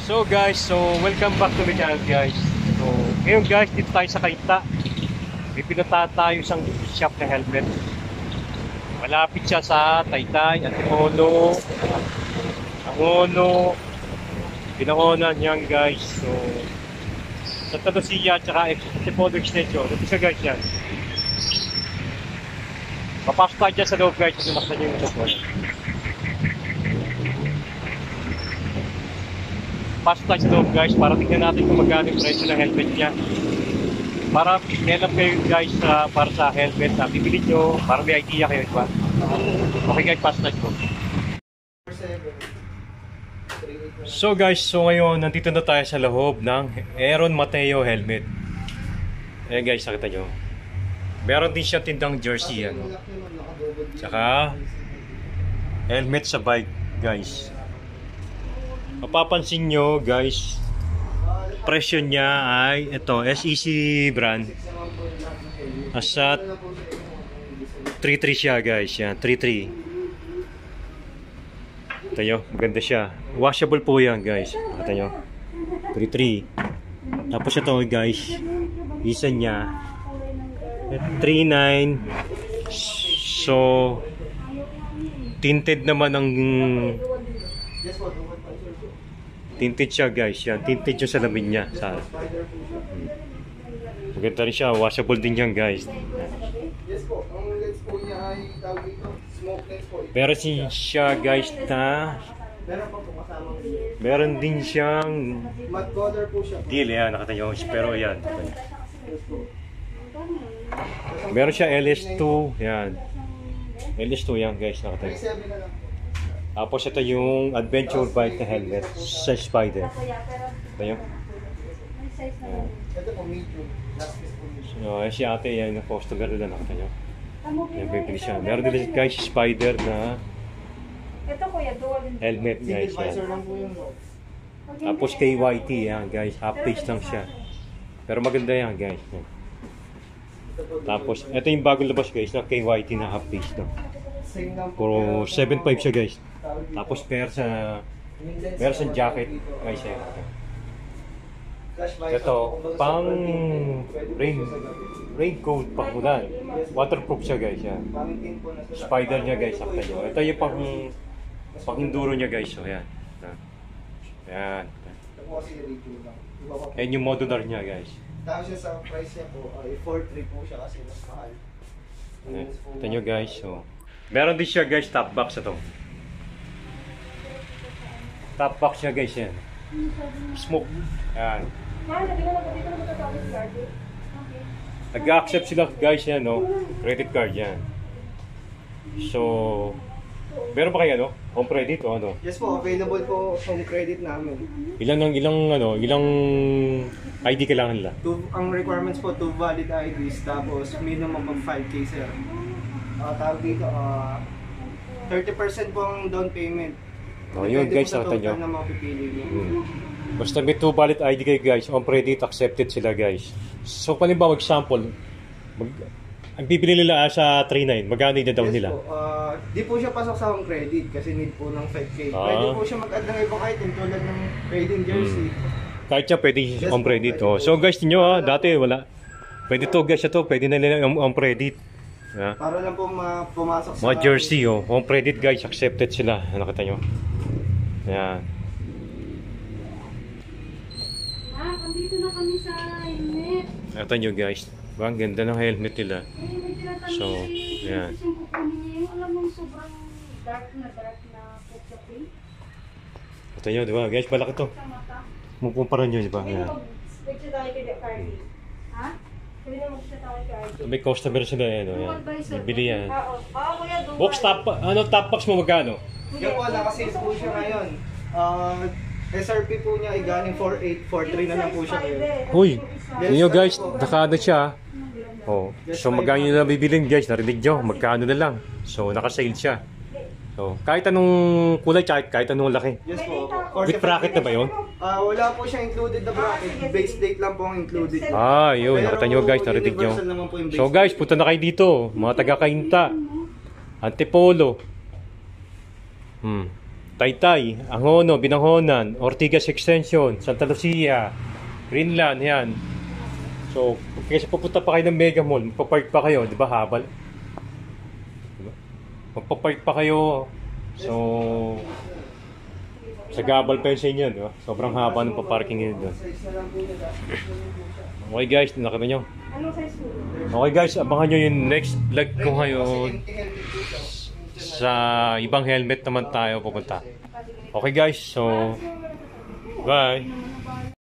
So guys, welcome back to my channel guys. So ngayon guys, dito tayo sa Kainta. May pinuntahan tayo isang shop na helmet. Malapit siya sa Taytay, Antipolo, Angono, Binangonan yan guys. So Santa Lucia at saka Antipolo Extension. Dito siya guys yan. Papasok tayo dyan sa loob guys. Sinaktan yung loob. Pasok tayo sa loob guys para tingnan natin kung magkano yung presyo ng helmet niya. Para melam kayo guys para sa helmet na bibili nyo, para may idea kayo, diba? Okay guys, pasok tayo. So guys, ngayon nandito na tayo sa loob ng Aaron Mateo helmet. Ayan guys, nakita nyo. Meron din siya tindang jersey yan. Tsaka helmet sa bike guys. Mapapansin nyo guys, presyo niya ay ito, SEC brand. Nasa 3.3 siya guys, yan, 3.3. Ito nyo, maganda siya. Washable po yan guys, ito nyo, 3.3. Tapos ito guys, isa niya 3.9. So tinted naman ang tinted siya guys, yan. Tinted yung salamin niya. Maganda rin siya. Washable din yan guys. Meron siya guys na meron din siyang deal yan. Nakita nyo. Pero yan. Meron siya LS2. Yan. LS2 yan guys. Nakita nyo. Tapos ito yung adventure bike na helmet sa Spider. Ito yung si ate yan, customer nila, nakita nyo. Yan, bibili siya. Meron din guys Spider na helmet guys yan. Tapos KYT yan guys, half page lang siya. Pero maganda yan guys. Tapos ito yung bagong labas guys na KYT na half page lang. Puro 7.5 siya guys. Tapos meron sa jacket guys yan. Ito pang raincoat pang ulan. Waterproof siya guys yan. Spider niya guys, sakta nyo. Ito yung pang enduro niya guys. So yan. Yan. Yan yung modular niya guys. Tapos siya sa price niya po, 4.3 po siya kasi mas mahal. Ito nyo guys. So meron din siya guys top box ito. Top box niya guys yan. Smoke. Yan. Nag-accept sila guys yan, no? Credit card yan. So meron ba kayo ano? Home credit o ano? Yes po, available po home credit namin. Ilang ID kailangan nila? Ang requirements po, 2 valid IDs, tapos minimum of 5K sir. Tawag dito, 30% po ang down payment. Yun guys, nakita nyo. Basta may 2 valid ID kayo guys, on credit accepted sila guys. So palimbawa example, ang bibili nila sa 3.9, magkano yung down nila? Po, di po siya pasok sa home credit kasi need po ng 5K. Pwede po siya mag-add ng ibang item tulad ng trading jersey. Kahit siya pwede on credit. So guys, niyo dati wala. Pwede to guys, ito pwede na nila on credit. Para lang po pumasok sa mga jersey home credit guys, accepted sila. Nakita nyo. Yan. Andito na kami sa helmet. Nakita nyo guys. Ang ganda ng helmet nila. So, yan. Alam mo sobrang dark na pink. Nakita nyo, diba guys? Balak ito. Mukumpara nyo, diba? Yan. Picture tayo kay Cardi. Ha? Sabi na mag-picture tayo kay Cardi. May customer sila yan. Bibili yan. Kuya, Box top box mo magkano? Yung po, nakasales po siya ngayon. SRP po niya ay galing 4.8, 4.3 na lang po siya ngayon. Uy, yun guys, nakada siya. So magkano na bibilin guys, narinig nyo, magkano na lang. So nakasale siya. So kahit anong kulay, kahit anong laki. Yes po. With bracket na ba yun? Wala po siya included na bracket. Base date lang po ang included. Yun, nakita nyo guys, narinig nyo. So guys, punta na kayo dito, mga taga Kainta, Antipolo. Taytay, Angono, Binangonan, Ortigas Extension, Santa Lucia, Greenland, yan. So, kasi pupunta pa kayo ng Mega Mall, magpapark pa kayo, di ba, habal? Diba? Magpapark pa kayo. So, sa gabal pa yun sa inyo, di ba? Sobrang haba ng paparking yun doon. Okay guys, nakita nyo. Anong size po? Okay guys, abangan nyo yung next vlog ko ngayon. Sa ibang helmet naman tayo pupunta. Okay guys, so bye.